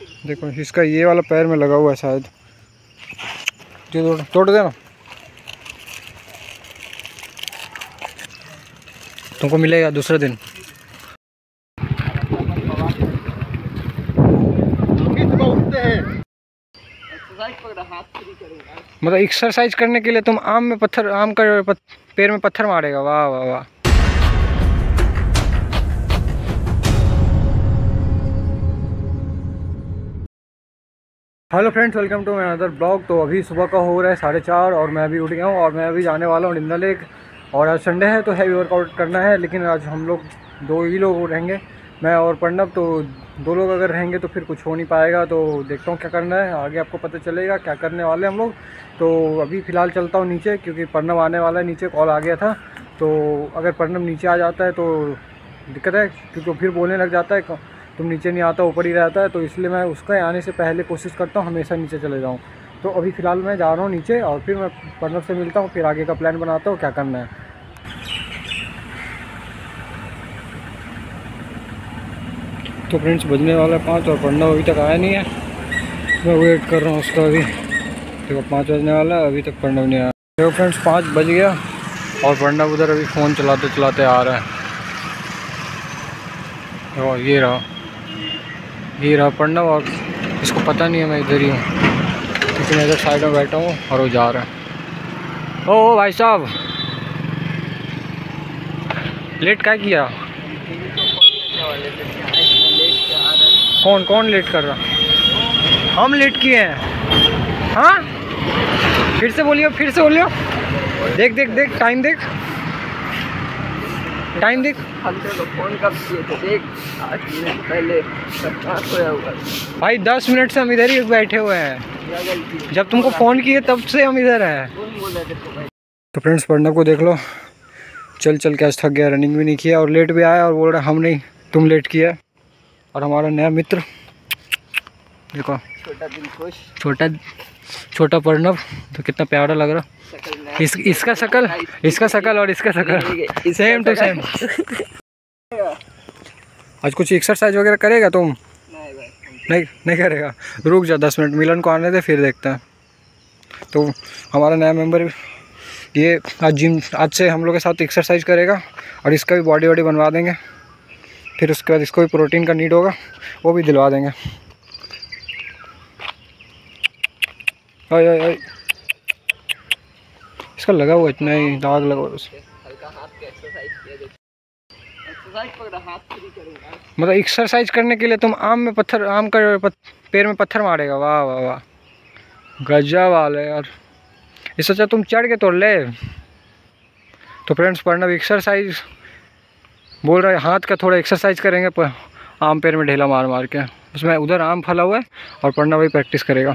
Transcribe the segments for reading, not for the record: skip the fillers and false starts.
देखो इसका ये वाला पैर में लगा हुआ है शायद, जो तोड़ देना, तुमको मिलेगा दूसरे दिन। मतलब एक्सरसाइज करने के लिए तुम आम का पैर में पत्थर मारेगा। वाह वाह वाह। Hello friends, welcome to my another blog. तो अभी सुबह का हो रहा है 4:30 और मैं अभी उठ गया हूँ और मैं अभी जाने वाला हूँ निंदा लेक। और आज संडे है तो हैवी वर्कआउट करना है, लेकिन आज हम लोग 2 ही लोग रहेंगे, मैं और प्रणव। तो 2 लोग अगर रहेंगे तो फिर कुछ हो नहीं पाएगा। तो देखता हूँ क्या करना है, आगे आपको पता चलेगा क्या करने वाले हम लोग। तो अभी फ़िलहाल चलता हूँ नीचे, क्योंकि प्रणव आने वाला है नीचे, कॉल आ गया था। तो अगर प्रणव नीचे आ जाता है तो दिक्कत है, क्योंकि फिर बोलने लग जाता है तुम नीचे नहीं आता, ऊपर ही रहता है। तो इसलिए मैं उसके आने से पहले कोशिश करता हूँ हमेशा नीचे चले जाऊँ। तो अभी फ़िलहाल मैं जा रहा हूँ नीचे और फिर मैं प्रणव से मिलता हूँ, फिर आगे का प्लान बनाता हूँ क्या करना है। तो फ्रेंड्स, बजने वाला है 5 और प्रणव अभी तक आया नहीं है। मैं वेट कर रहा हूँ उसका। अभी देखो 5 बजने वाला है, अभी तक प्रणव नहीं आया। देखो फ्रेंड्स, 5 बज गया और प्रणव उधर अभी फ़ोन चलाते चलाते आ रहा है। और ये रहा प्रणव, और इसको पता नहीं है मैं इधर ही हूँ, क्योंकि मैं इधर साइड में बैठा हूँ और वो जा रहा है। ओ भाई साहब, लेट क्या किया? कौन लेट कर रहा? हम लेट किए हैं? हाँ, फिर से बोलियो। देख टाइम देख। हम तो फोन कब किए थे, देख 8 मिनट पहले सोया हुआ भाई। 10 मिनट से हम इधर ही बैठे हुए हैं, जब तुमको फ़ोन किए तब से हम इधर हैं। तो फ्रेंड्स, प्रणव को देख लो, चल के आज थक गया, रनिंग भी नहीं किया और लेट भी आया और बोल रहा हम नहीं, तुम लेट किया। और हमारा नया मित्र देखो, छोटा प्रणव, तो कितना प्यारा लग रहा। इसका शकल और इसका शकल सेम टू सेम। आज कुछ एक्सरसाइज वगैरह करेगा तुम? नहीं करेगा। रुक जा 10 मिनट, मिलन को आने दे, फिर देखते हैं। तो हमारा नया मेंबर ये आज से हम लोग के साथ एक्सरसाइज करेगा और इसका भी बॉडी बनवा देंगे। फिर उसके बाद इसको भी प्रोटीन का नीड होगा, वो भी दिलवा देंगे। ओए इसका लगा हुआ, इतना ही दाग लगा हुआ। मतलब एक्सरसाइज करने के लिए तुम आम का पैर में पत्थर मारेगा। वाह वाह वाह, गजब वाले यार। इससे अच्छा तुम चढ़ के तोड़ ले। तो फ्रेंड्स, प्रणव एक्सरसाइज बोल रहा है, हाथ का थोड़ा एक्सरसाइज करेंगे पर आम पैर में ढेला मार के। उसमें उधर आम फला हुआ है और प्रणव भी प्रैक्टिस करेगा।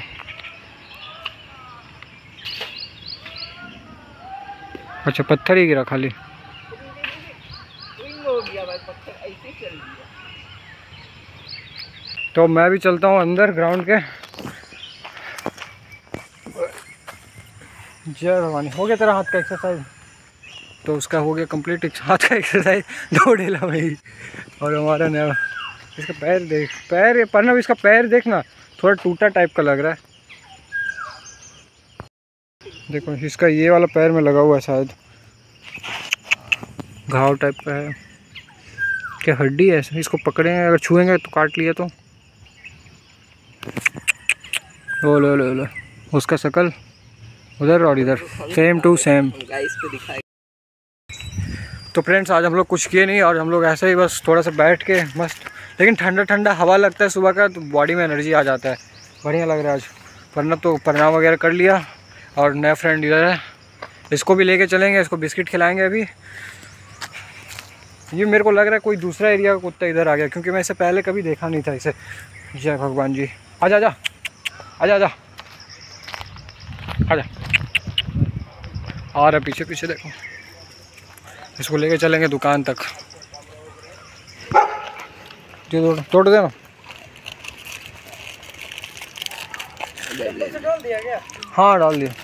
अच्छा, पत्थर ही गिरा खाली। तो मैं भी चलता हूँ अंदर ग्राउंड के। जय भवानी। हो गया तेरा हाथ का एक्सरसाइज? तो उसका हो गया कंप्लीट हाथ का एक्सरसाइज, 2 ढेला भाई। और हमारा नया, इसका पैर देख, प्रणव इसका पैर देखना, थोड़ा टूटा टाइप का लग रहा है। देखो इसका ये वाला पैर में लगा हुआ है शायद, घाव टाइप का है। क्या हड्डी है? इसको पकड़ेंगे, अगर छुएंगे तो काट लिया तो। लो उसका शकल उधर और इधर सेम टू सेम। तो फ्रेंड्स, आज हम लोग कुछ किए नहीं और हम लोग ऐसे ही बस थोड़ा सा बैठ के मस्त, लेकिन ठंडा हवा लगता है सुबह का, तो बॉडी में एनर्जी आ जाता है, बढ़िया लग रहा है आज। वरना तो प्रणाम वगैरह कर लिया और नया फ्रेंड इधर है, इसको भी लेके चलेंगे, इसको बिस्किट खिलाएंगे। अभी ये मेरे को लग रहा है कोई दूसरा एरिया का कुत्ता इधर आ गया, क्योंकि मैं इससे पहले कभी देखा नहीं था इसे। जय भगवान जी। आजा आ रहा पीछे देखो। इसको लेके चलेंगे दुकान तक। तोड़ देना। हाँ, डाल दिया।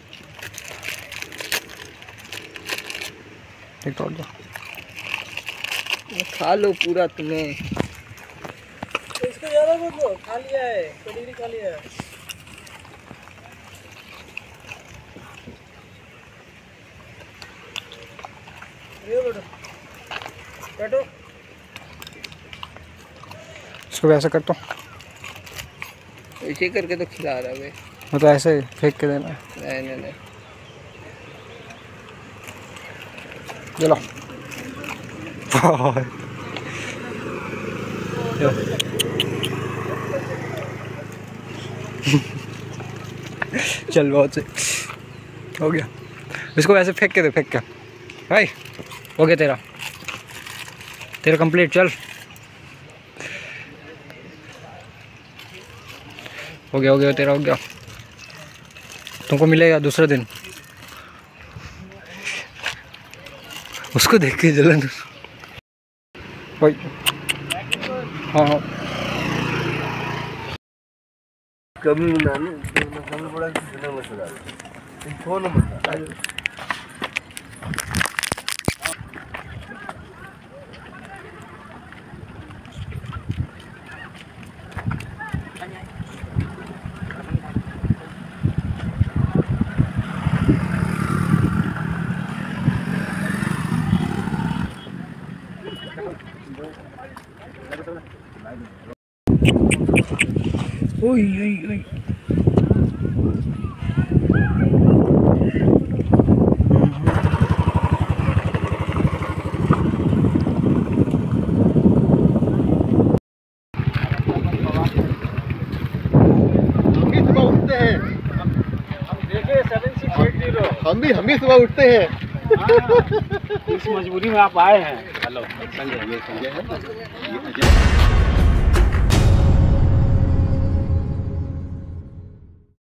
एक तोड़ दो, खा लो पूरा तुम्हें। इसको ज़्यादा को खा लिया है, पेडिग्री खा लिया है। बैठो, इसको वैसे कर तो ऐसे करके तो खिला रहा है। मतलब ऐसे फेंक के देना। नहीं चलो चल बहुत से हो गया। इसको वैसे फेंक के दे, फेंक के भाई। हो गया तेरा कंप्लीट। चल हो गया तेरा हो गया। तुमको मिलेगा दूसरे दिन। उसको देख के जलन भाई। हाँ कभी बड़ा मसला ओई ओई ओई। हम भी सुबह उठते हैं। इस मजबूरी में आप आए हैं। हेलो, संजय है।